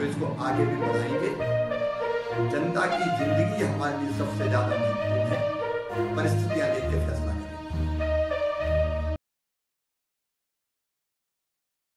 इसको आगे भी बढ़ाएंगे। जनता की जिंदगी हमारे लिए सबसे ज्यादा महत्वपूर्ण है। परिस्थितियां देखते फैसला